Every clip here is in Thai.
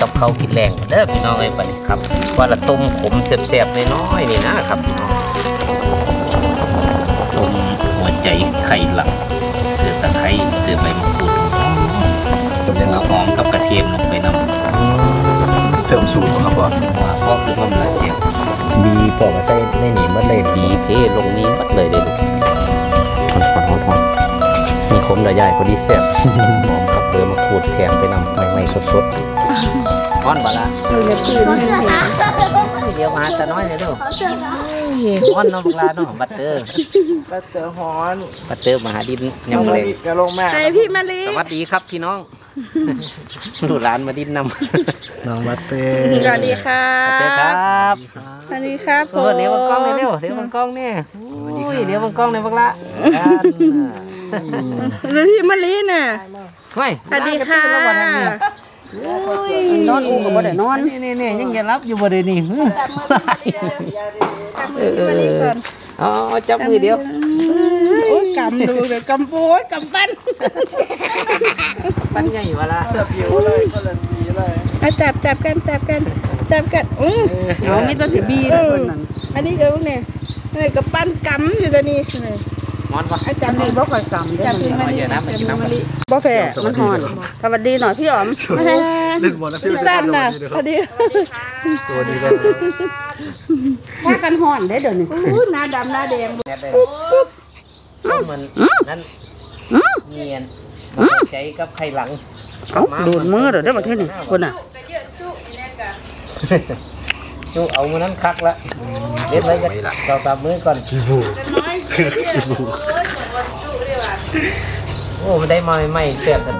กับเขากินแรงเด้อพี่น้องไอ้บัดนี้ครับว่าละต้มขมแซ่บๆน้อยๆนี่นะครับพี่น้องต้มหัวใจไข่หลังเสือตะไคร้เสือใบมะกรูดแล้วหอมกับกระเทียมลงไปน้ำเติมสูตรครับว่าพ่อคือมันละเสียงบีพอมาใส่ในนี่มันเลยบีเพลงนี้มันเลยได้ลูกหอมมีขมระยายพอดีแซ่บหอมกับเบอร์มะกรูดแถมไปนำใหม่ๆสดๆฮ้อนบ่ละเดี๋ยวมาแต่น้อยเลยเด้อฮ้อนน้องลาน้องบัตเตอร์ฮ้อนบัตเตอร์มหาดินยังเลยกระลงแม่ใช่พี่มะลิสวัสดีครับพี่น้องดูร้านมาดินนำน้องบัตเตอร์สวัสดีครับบัตเตอร์ครับสวัสดีครับผมเดี๋ยวบังกล้องเร็วเดี๋ยวบังกล้องเนี่ยเดี๋ยวบังกล้องเนี่ยบังละแล้วพี่มะลิน่ะไม่สวัสดีค่ะนอนอู่กับบ่ได้นอนนี่ยังจะรับอยู่บ่ได้นี่อ๋อจับมือเดียวโอ้ยกำดูเดี๋ยวกำโป้ยกำปั้นปั้นใหญ่วะล่ะจับผิวเลยคนละสีเลยจับกันเอาไม่ต้องถือบีเลยอันนี้เดี๋ยวเนี่ยอะไรกับปั้นกำอยู่ตัวนี้มอนปะจับเลยบ่ค่อยกำจับเป็นมันบ่แฝงมันหอนสวัสดีหน่อยพี่อ๋อมไม่ใช่พี่ตั้นน่ะพอดีตัวนี้ก็ถ้ากันหอนได้เดี๋ยวนี้หน้าดำหน้าแดงปุ๊บมันนั่นเนียนใจกับไข่หลังดูดมือเดี๋ยวได้มาเท่านี้คนน่ะจูเอามือนั้นคักละเด็ดไว้กันเราตามมือก่อนโอ้มันได้มาใหม่เสียบกัน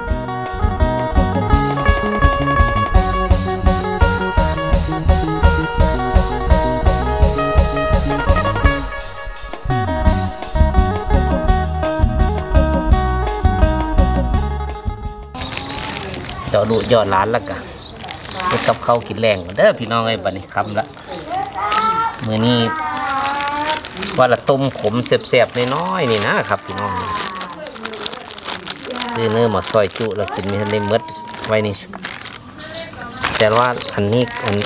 เดี๋ยวดูยอดร้านละกันกับเขากินแรงเด้อพี่น้องไอ้บัดนี้คำละมื้อนี้ว่าละต้มขมแซ่บๆน้อยๆนี่นะครับพี่น้องซื้อเนื้อมาซอยจุแล้วกินไม่ทันได้หมดไว้นี่แต่ว่าอันนี้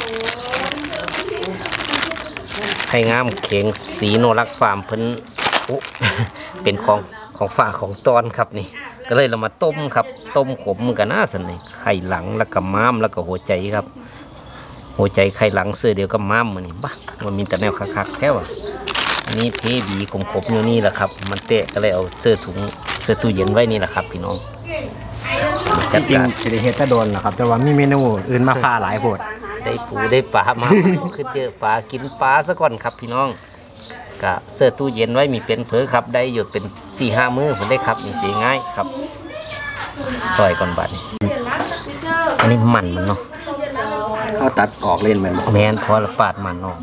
ให้งามเข่งสีโนรักฟาร์มเพิ่นเป็นของฝากของตอนครับนี่ก็เลยเรามาต้มครับต้มขมกันน่าสนุกไข่หลังแล้วก็ม้ามแล้วก็หัวใจครับหัวใจไข่หลังเสื้อเดียวกับม้ามมันนี่บ้ามันมีแต่แนวคักๆแค่ว่าอันนี้เพบีขมๆอยู่นี่แหละครับมันเตะก็เลยเอาเสื้อตู้เย็นไว้นี่แหละครับพี่น้องจริงๆสิได้เฮ็ดตะโดนนะครับแต่ว่ามีเมนูอื่นมาพาหลายโพดได้ปูได้ปลามาคือเจอปลากินปลาซะก่อนครับพี่น้องกะเสื้อตู้เย็นไว้มีเป็นเผลอครับได้อยู่เป็น4-5 มื้อผมได้ครับมีสีง่ายครับซอยก่อนบัดอันนี้มันเนาะเขาตัดออกเล่นแมนพอละปาดมันเนาะ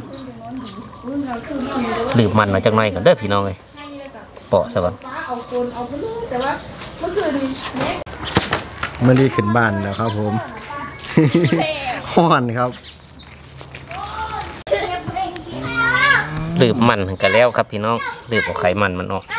หรือมันมาจากไหนก่อนเด้อพี่น้องเลยเปาะซะก่อนเมื่อรีขึ้นบ้านนะครับผมฮ้อนครับหลืบมันกันแล้วครับพี่น้องหลืบเอาไขมันมันออก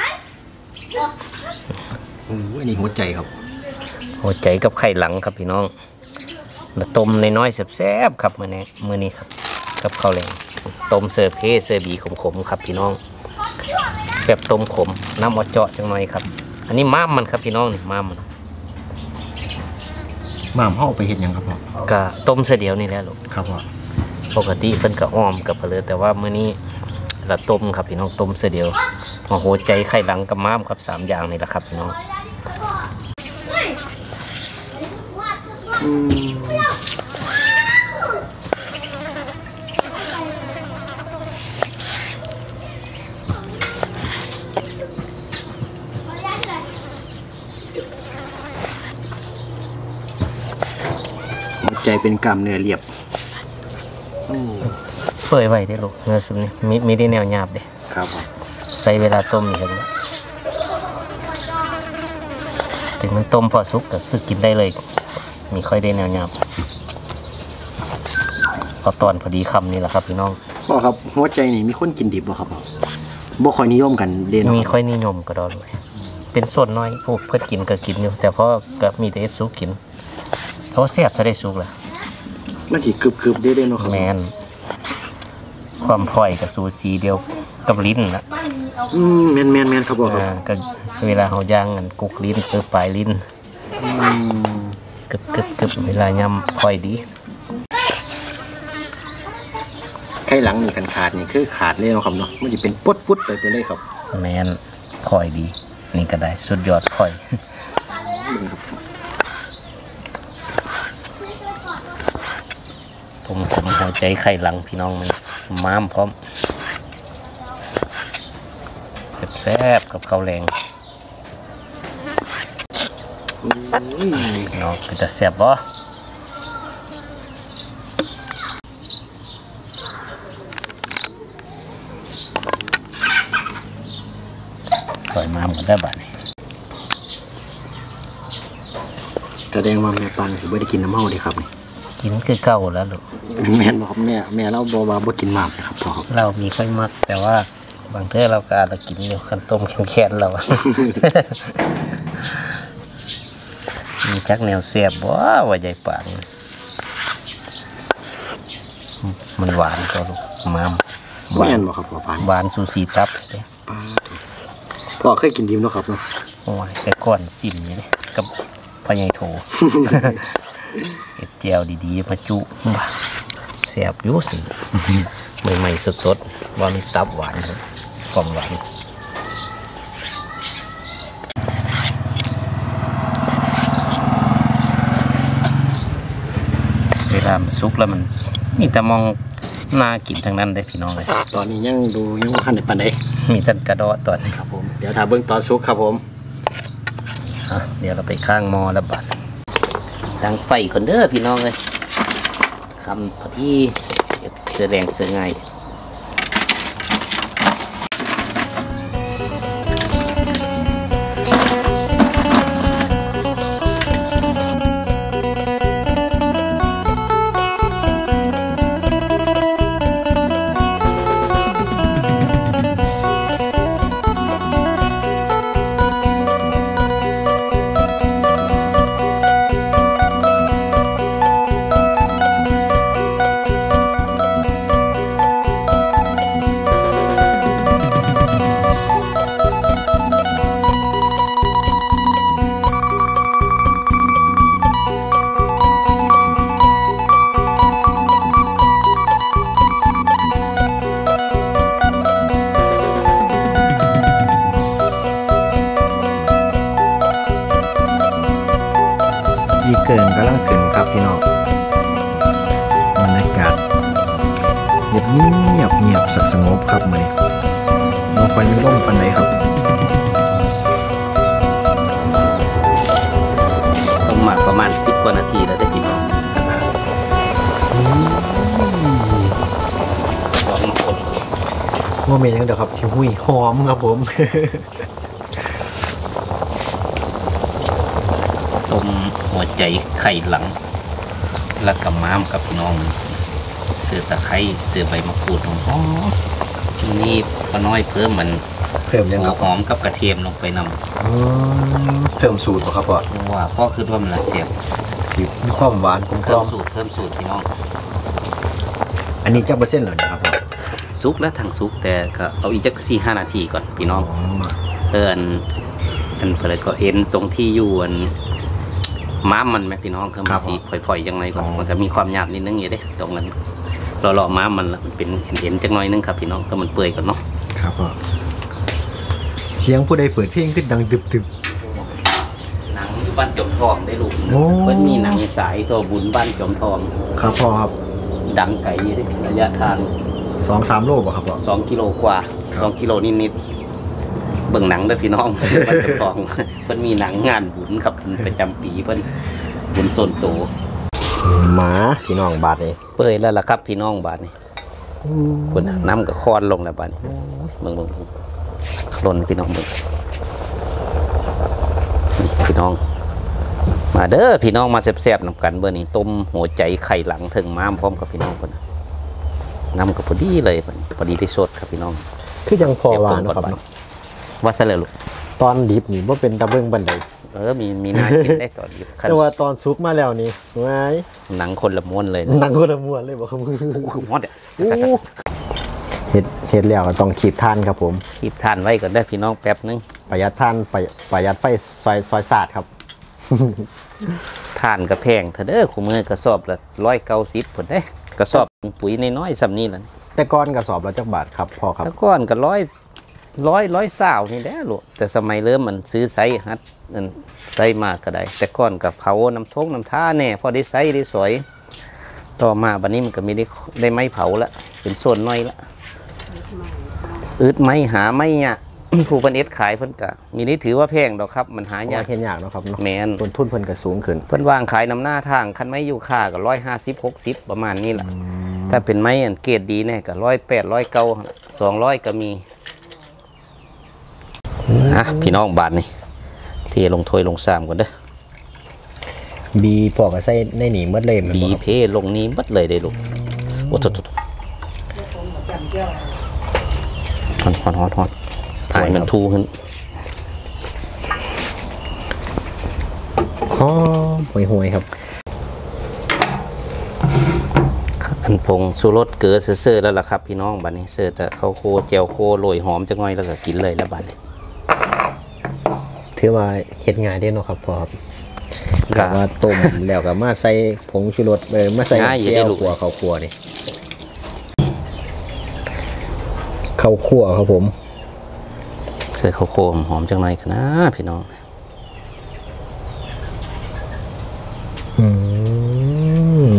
อันนี้หัวใจครับหัวใจกับไข่หลังครับพี่น้องมาต้มน้อยๆแซ่บๆครับมื้อนี้ครับกับข้าวแรงต้มเสิร์ฟเสิร์ฟบีขมๆครับพี่น้องแบบต้มขมน้ำเอาเจาะจังหน่อยครับอันนี้ม้ามมันครับพี่น้องนี่ม้ามห่อไปเห็ดยังครับพ่อกะต้มเสียเดียวนี่แหละลูกครับพ่อปกติเพิ่นกะอ้อมกับเปลือกแต่ว่ามื้อนี้เราต้มครับพี่น้องต้มเสียเดียวหัวใจไข่หลังกับม้ามครับ3 อย่างนี่แหละครับพี่น้องใจเป็นกล้ามเนื้อเรียบเปื่อยไว้ได้ลูกเนื้อสุกนี่ไม่ได้แนวหยาบเด้ครับใส่เวลาต้มนี่ครับถึงมันต้มพอสุกก็คือกินได้เลยมีค่อยได้แนวหยาบพอตอนพอดีคำนี่แหละครับพี่น้องพ่อครับหัวใจนี่มีคนกินดิบบ่ครับบ่ค่อยนิยมกันเด่นมีค่อยนิยมก็ดอเลยเป็นส่วนน้อยพวกเพื่อนกินก็กินอยู่แต่เพราะก็มีแต่สุกกินเขาแซ่บถ้าได้สุกแหละมันสิกรึบๆได้เนาะครับแมนความพลอยกับสูสีเดียวกับลิ้นนะแม่นครับบ่ครับก็เวลาเขาย่างกันกุกลิ้นปลายลิ้นกึบเวลายำพลอยดีไข่หลังนี่กันขาดนี่คือขาดเลยเนาะครับเนาะมันจะเป็นปุ๊ดๆไปเลยครับแมนพลอยดีนี่ก็ได้สุดยอดพลอยผมหัวใจไข่หลังพี่น้องมันม้ามพร้อมแซ่บๆกับข้าวแรงน้องก็จะแซ่บบ่ซอยม้ามกันได้บ้านี่แสดงว่าแม่ปันคือไม่ได้กินน้ำเมาเลยครับนี่กินคือเก่าแล้วลูกแม่นบอกแม่เราบอกว่าบ่กินหมากนะครับพ่อครับเรามีค่อยมักแต่ว่าบางเทื่อเราก็อาจจะกินอยู่ขันต้มแข็งๆเรา มีจักแนวเสียบบ่ว่าใหญ่ปานมันหวานก็ลูกมามหวาแม่นนบอกครับพ่อปันหวานซูซีตับเลยพ่อเคยกินดิมเนาะครับเนาะโอ้ยแต่ก่อนซิมนี่เลยกับพญายโถ เอ็ดเจียวดีๆมาจุบ้าเสียบอยู่สิ ใหม่ๆสดๆว่ามีตับหวานครับความหวานเวลามันซุกแล้วมันนี่แต่มองน่ากินทั้งนั้นได้พี่น้องเลยตอนนี้ยังดูยังบ่ทันได้ปานใดมีแต่กระดอตอนนี้ครับผมเดี๋ยวถ้าเบิ่งตอนสุกครับผมเดี๋ยวเราไปข้างหม้อแล้วบัดดังไฟคนเด้อพี่น้องเลยคำพอดีเสือแดงเสือไงอีเกินกำลังถึงครับพี่น้องบรรยากาศเงียบสงบครับมื้อนี้บ่ค่อยมีลมปานใดครับต้องหมักประมาณ10 กว่านาทีแล้วได้พี่น้องลองคนว่าเมนยังเดี๋ยวครับหิวหุยหอมครับผมต้มหัวใจไข่หลัง แล้วกับม้ามกับพี่น้องเสือตะไคร้เสือใบมะกรูดหอมช่วงนี้พอน้อยเพิ่มมันเพิ่มยังหัคว รับหอมกับกระเทียมลงไปนำเพิ่มสูตรบ่ครับพ่อเพราะว่าพ่อคือว่ามันละเสียบสิมีความหวานกลมเพิ่มสูตรพี่น้องอันนี้จักเปอร์เซ็นต์เหรอครับพ่อซุกแล้วทางซุกแต่ก็เอาอีกจัก4-5 นาทีก่อนพี่น้องอันเพื่อก็เอ็นตรงที่อยู่อันม้ามมันไหมพี่น้องคือมันสีพลอยๆยังไงก่อนมันก็มีความหยาบนิดนึงอยู่เด้ตรงนั้นรอม้ามมันมันเป็นเอ็นจังน้อยนึงครับพี่น้องก็มันเปื่อยก่อนเนาะครับพ่อเสียงผู้ใดเปิดเพลงขึ้นดังดึบหนังอยู่บ้านจอมทองได้ลูกโอ้มันมีหนังสายตัวบุญบ้านจอมทองๆครับพ่อครับดังไกลอยู่เด้ระยะทาง 2-3 โลบ่ครับพ่อ 2 กิโลกว่า2 กิโลนิดๆเบิ่งหนังเด้อพี่น้อง บ้านจอมทองเพิ่นมีหนังงานบุญครับประจำปีเพิ่นบุญโซนโตหมาพี่น้องบาดนี่เปื่อยแล้วล่ะครับพี่น้องบาดนี้คนน้ำกับคอนลงแล้วบาดนี้เบิ่งคลนพี่น้องเบิ่งนี่พี่น้องมาเด้อพี่น้องมาแซ่บๆนำกันเบอร์นี้ต้มหัวใจไข่หลังถึงม้ามพร้อมกับพี่น้องคนน้ำกับพอดีเลยพอดีที่สดครับพี่น้องคือยังพอหวานเนาะครับเนาะว่าซะเลยลูกตอนดิบนี่บ่เป็นตะเบิ่งบันไดมีน่ากินได้ตอนหยิบแต่ว่าตอนสุกมาแล้วนี่ว้ายหนังคนละม้วนเลยหนังคนละม้วนเลยบ่ครับคือม้วนเนี่ยเฮ็ดแล้วก็ต้องคีบทานครับผมคีบทานไว้ก่อนได้พี่น้องแป๊บนึงประหยัดทานประหยัดไฟซอยศาสตร์ครับทานกระแพงเถอะเด้อคู่มือกระสอบละ190ผลเด้กระสอบปุ๋ยน้อยๆซ้ำนี้ล่ะแต่ก่อนกระสอบละจักบาทครับพ่อครับแต่ก่อนก็ร้อยสาวนี่แหละลูกแต่สมัยเริ่มมันซื้อไซส์ฮัดนั่นไซส์มากก็ได้แต่ก่อนกับเผาน้ำท่าแน่พอได้ไซส์ได้สวยต่อมาบัดนี้มันก็ไม่ได้ไม้เผาละเป็นส่วนน้อยละอึดไม้หาไม้เนี่ย ผู้เพิ่นเอ็ดขายเพิ่นก็มีได้ถือว่าแพงดอกครับมันหายากเห็นยากเนาะครับเนาะแมนต้นทุนเพิ่นก็สูงขึ้นเพิ่นวางขายนำหน้าทางคันไม้อยู่ค่าก็150-60ประมาณนี้แหละถ้าเป็นไม้อันเกรดดีเนี่ยก็108 109 200ก็มีพี่น้องบาทนี่เทลงถ้วยลงซ้ำก่อนเด้อบีพ่อก็ใส่ในนี่หมดเลยแม่นบีบ่ครับเพลงนี้บัดเลยได้ลูกโอ้โถฮอนถ่ายมันทูขึ้นอ๋อห่วยๆครับอันพงสุรสเกลือเซ่อๆแล้วล่ะครับพี่น้องบัดนี้เซ่อแต่ข้าวโคเจียวโคโรยหอมจังหน่อยแล้วก็กินเลยแล้วบัดนี้ถือว่าเฮ็ดง่ายเด้เนาะครับพ่อครับครัแต่บว่าต้มแล้วก็มาใส่ผงชูรสมาใส่ง่ายอยู่แก้เด้วลูกขัวข้าวคั่วนี่ข้าวคั่วครับผมเซ่อข้าวโคหอมจังหน่อยกันนะพี่น้องอืม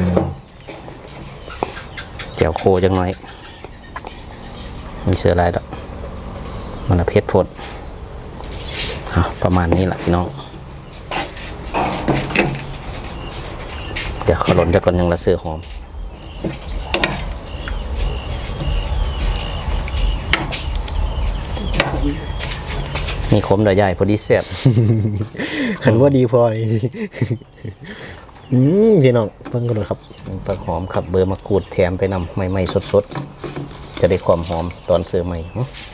เจียวโคจังหน่อยมีเสือลายดอกมันเพชรพดประมาณนี้แหละพี่น้องเดี๋ยวขลุ่นจะก่อนยังละเสือหอมมีขมดอยใหญ่พอดีเสียบขันว่าดีพอนี่ พี่น้องเพิ่งกันเลยครับปลาหอมครับเบอร์มะกรูดแถมไปนำใหม่ๆสดๆจะได้ความหอมตอนเสือใหม่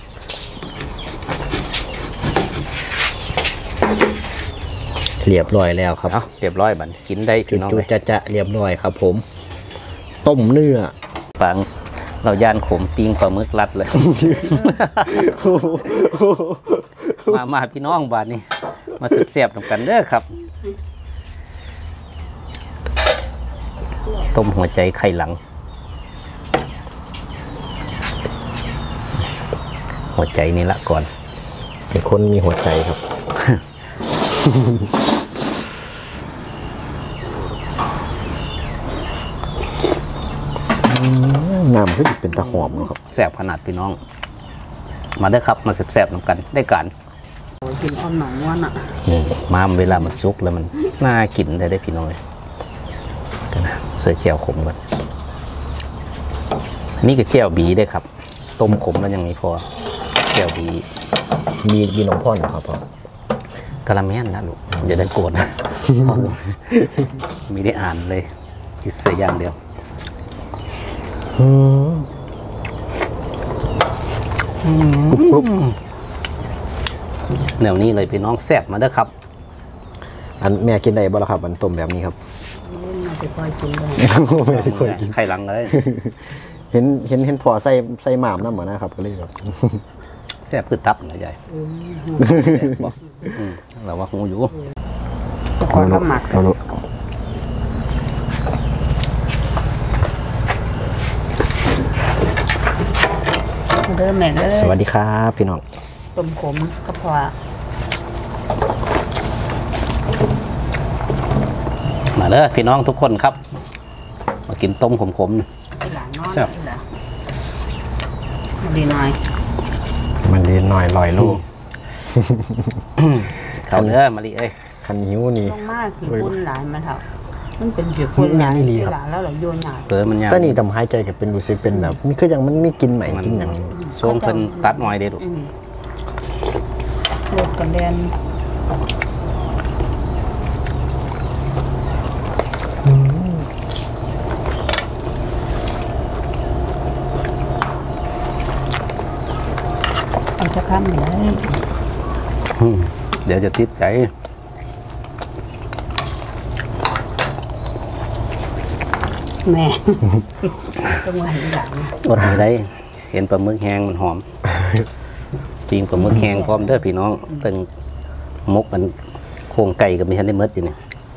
เรียบร้อยแล้วครับเอาเรียบร้อยบัดกินได้พี่น้องจุเลยจะเรียบร้อยครับผม ต้มเนื้อปังเราย่านขมปิ้งปลาหมึกรัดเลย มาพี่น้องบาดนี้มาเสียบๆนำกันเด้อครับ ต้มหัวใจไข่หลัง หัวใจนี่ละก่อนเป็นคนมีหัวใจครับ น้ำก็เป็นตะหอมนะครับแสบขนาดพี่น้อง มาเด้อครับมาแสบๆนำกันได้การกินอ้อมหนองว่านอ่ะมาเวลามันซุกแล้วมันน่ากินได้พี่น้องเลยกันนะเสือแก้วขมก่อนนี่ก็แก้วบีได้ครับ ต้มขมแล้วยังไม่พอแก้วบีมีน้องพ่อนครับพ่อกะละแม่นนะลูกอย่าได้โกรธนะ ไม่ได้อ่านเลยกินเสืออย่างเดียวแนวนี้เลยพี่น้องแซ่บมาเด้อครับอันแม่กินได้บ่ล่ะครับอันต้มแบบนี้ครับมาไปปล่อยกินเลยแม่สิคนกินไข่หลังเลยเห็นพอใส่หม่ามน้ำเหมือนนะครับก็เลยแบบแซ่บคือตับนะยายบอกเราว่าหูอยู่จะขอข้าวหมักเอาลูกเด้อแม่เด้อสวัสดีครับพี่น้องต้มขมก็พอมาเด้อพี่น้องทุกคนครับมากินต้มขมๆนะไปหลังนอนแซ่บดีหน่อยมันดีหน่อยลอยลูกเขาเด้อมาลิเอ้ยคันหิวนี่ต้องมากขี้ปุ้นหลายมาเถอะมันเป็นขี้ปุ้นหลายนี่ดีครับหลายแล้วเราโยนหนาเผลอมันยาวแต่นี่ทำหายใจกับเป็นรู้สึกเป็นแบบมีคือยังมันไม่กินใหม่มันกินอย่างช่วงเพิ่นตัดหน่อยเด้อลูกรถกันแดนเอาจะข้ามเลยเดี๋ยวจะติดใจแม่ต้องมาอีกอย่างอดไม่ได้เห็นปลาหมึกแห้งมันหอมปิ้งปลาหมึกแห้งพร้อมเด้อพี่น้องตึงมกมันโครงไก่กับมีทันได้มดอยู่นี่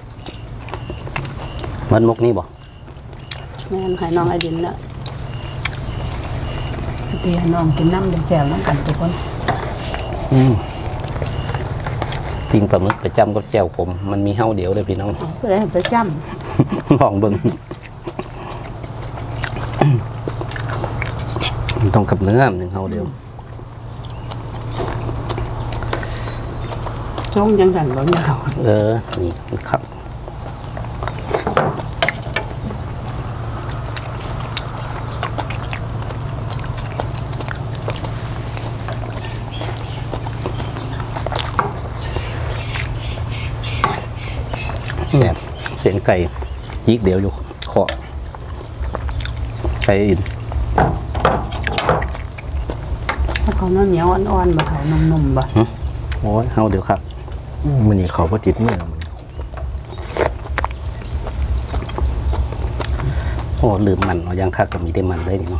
มันมกนี่บ่แม่ให้น้องไอดินแล้วพี่น้องกินน้ำเดือดแจ่วน้ำกันทุกคนปิ้งปลาหมึกประจำกับแจ่วขมมันมีเฮาเดียวเลยพี่น้องเพื่อให้ไปจ้ลองเบิ่งมันต้องกับเนื้อหนึ่งเฮาเดียวำช่วงยังสั่นร้อนอยู่เขานี่มันขับแบบเส้นไก่ยิกเดียวอยู่ขอไก่อินถ้าเขาเนื้อเหนียวอ่อนๆแบบเขานุ่มๆแบบโอ้ยเฮาเดียวครับมันนี่เขาก็ติดมือมันโอ้ลืมมันเอาย่างคักกับมีได้มันเลยนี่เนาะ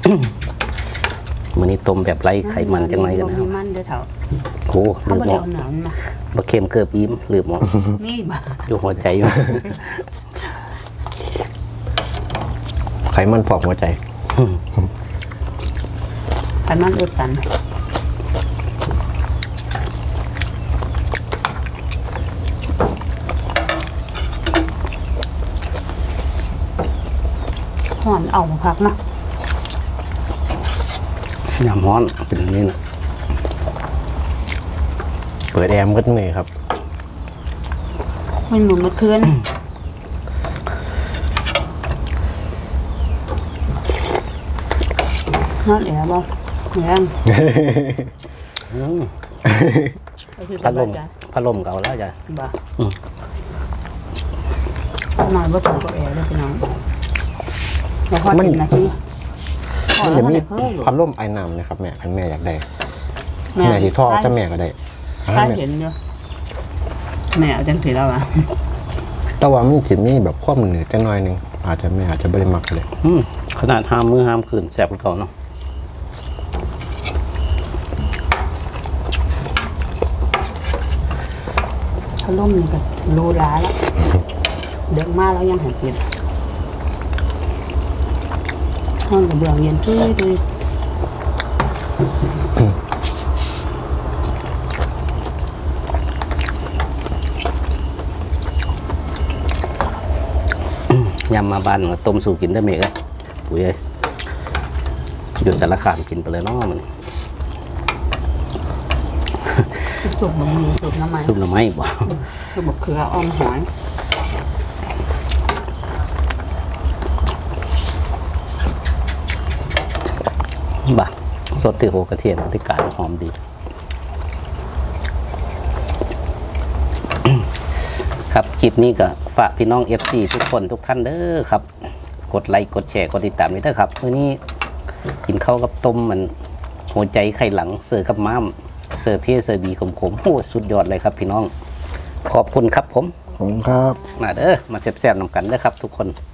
มื้อนี้ต้มแบบไร้ไขมันจังไรกันนะมีมันเด้อเถาโอ้เขาลืมไม่หมได้ดเอาหนาวมาบะเค็มเกือบอิ่มลืมหมดนี่บ้าอยู่หัวใจอยู่ไขมันพอกหัวใจขันมันอึดตันห่อนเอาพักนะยำฮ้อนเป็นอย่างนี้นะเปิดแอร์มันก็เหนื่อยครับมันหมุนมาคืนนอนแอบบ่แรงพัดลมเก่าแล้วจ้ะบ่นอนบ่ถูกกับแอร์เลยพี่น้องแล้วพอ10 นาทีมันจะมีพัดลมไอ้น้ำนะครับแม่คันแม่อยากได้แม่ที่ท่อถ้าแม่ก็ได้ถ้าเห็นอยู่แม่เอาจังสีแล้วอ่ะแต่ว่ามันจิตนี่แบบความเหนื่อยจังหน่อยหนึงอาจจะไม่ได้มักเลยขนาดห้ามมือห้ามขืนแสบกว่าเก่าเนาะถ้าล่มนี่ก็รูร้าแล้วเด็กมาแล้วยังหันกินห้องกับเบื้องเย็นตุ้ยยำมาบ้านก็ต้มสู่กินได้ไหมกันปุ๋ยเอ้ยอยู่สารคามกินไปเลยเนาะมันสุกบะหมี่สุกน้ำมันซุปหน่อไม้บ่สุกบะเขืออ้อมหอยบ่สดที่โหกระเทียมที่กาดหอมดี ครับคลิปนี้ก็ฝากพี่น้อง FC ทุกคนทุกท่านเด้อครับกดไลค์กดแชร์กดติดตามไว้เด้อครับมื้อนี้กินข้าวกับต้มมันหัวใจไข่หลังเสิร์ฟกับม้ามเสิร์ฟเพเสิร์ฟบีขมๆโอ้สุดยอดเลยครับพี่น้องขอบคุณครับผมผมครับมาเด้อมาแซ่บๆนำกันเด้อครับทุกคน